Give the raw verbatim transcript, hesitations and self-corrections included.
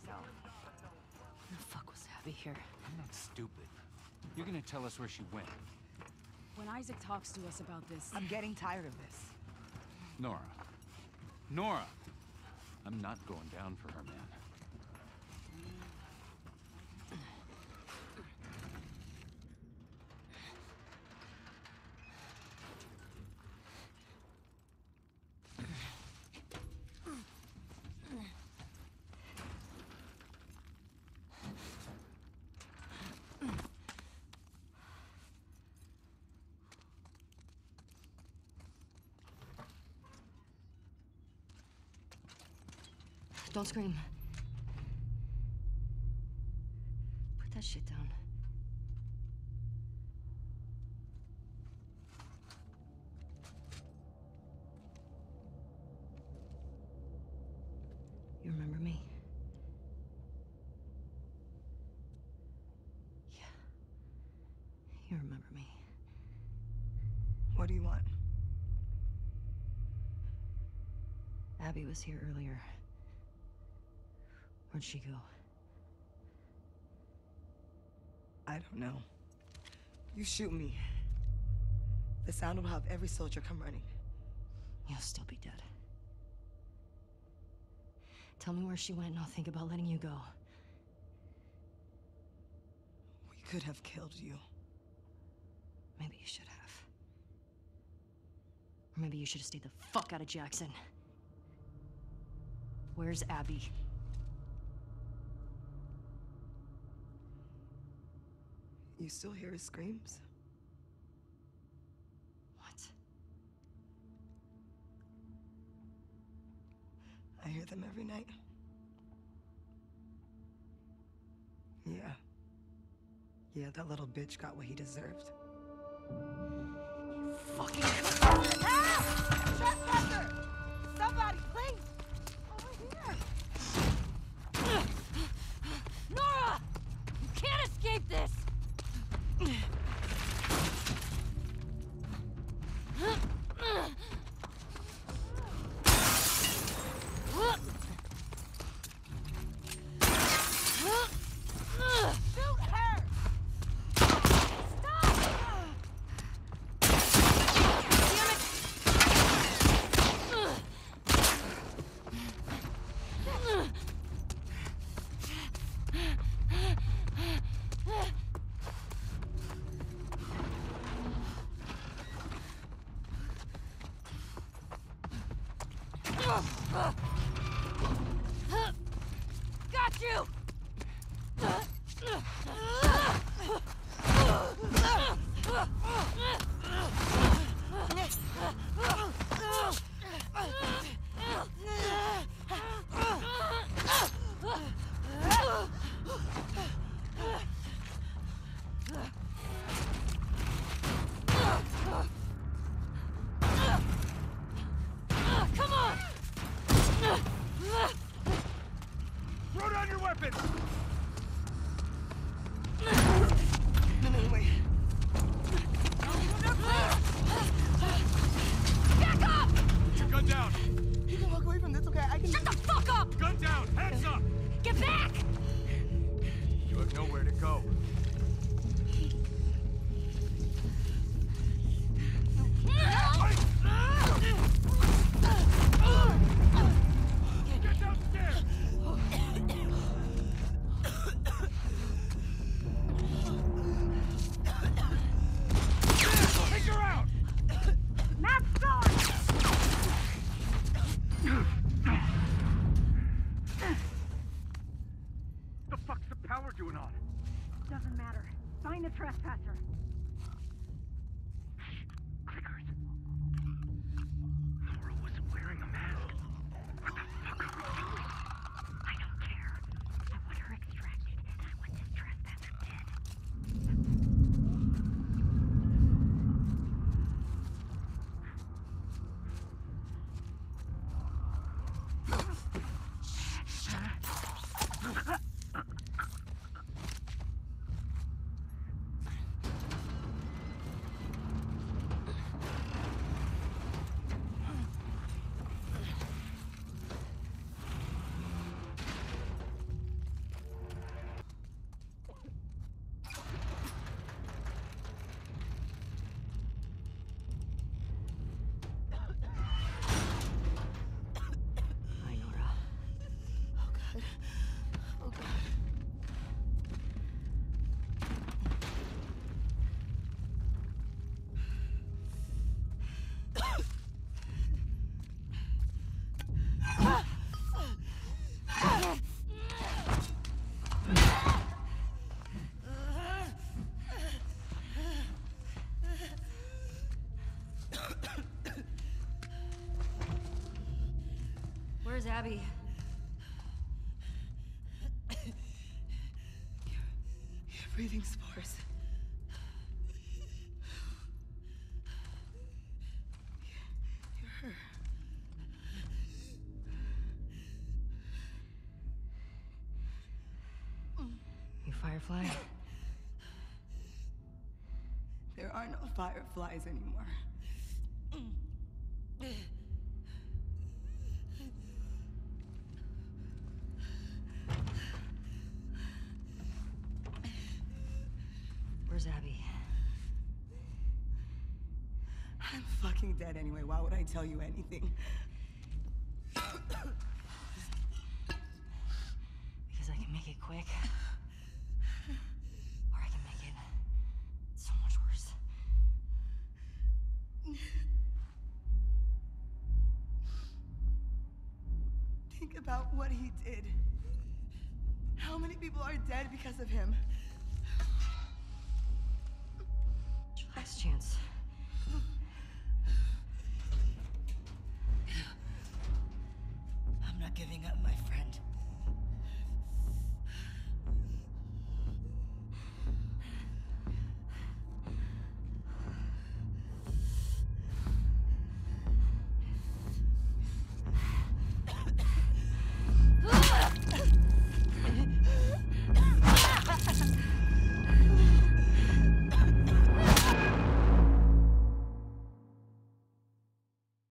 yourself. Who the fuck was Abby here? I'm not stupid. You're gonna tell us where she went. When Isaac talks to us about this... I'm getting tired of this. Nora. Nora! I'm not going down for her, man. Don't scream. Put that shit down. You remember me? Yeah. You remember me. What do you want? Abby was here earlier. Where'd she go? I don't know. You shoot me. The sound will have every soldier come running. You'll still be dead. Tell me where she went and I'll think about letting you go. We could have killed you. Maybe you should have. Or maybe you should have stayed the fuck out of Jackson. Where's Abby? You still hear his screams? What? I hear them every night. Yeah. Yeah, that little bitch got what he deserved. You fucking... Help! Trespasser! Somebody, please! Over here! Nora! You can't escape this! Got you! Come on! Throw down your weapons! No, no, wait. Back up! Put your gun down! You can walk away from this, okay? I can... Shut the fuck up! Gun down! Hands up! Get back! You have nowhere to go. Get downstairs! Take her out! Matt's gone! The fuck's the power doing on? Doesn't matter. Find the trespasser. Clickers. Nora wasn't wearing a mask. What the fuck are we doing? I don't care. I want her extracted. That's what this trespasser did. Abby? You're breathing spores. You're her. You Firefly? There are no fireflies anymore. Where's Abby? I'm fucking dead anyway. Why would I tell you anything? Because I can make it quick. Or I can make it so much worse. Think about what he did. How many people are dead because of him? Last chance. I'm not giving up, my friend.